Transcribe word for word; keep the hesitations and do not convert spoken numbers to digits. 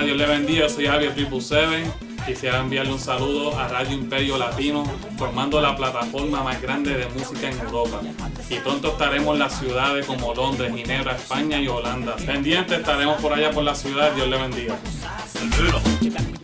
Dios le bendiga, yo soy Javier Triple Seven. Quisiera enviarle un saludo a Radio Imperio Latino, formando la plataforma más grande de música en Europa. Y pronto estaremos en las ciudades como Londres, Ginebra, España y Holanda. Pendiente estaremos por allá por la ciudad, Dios le bendiga.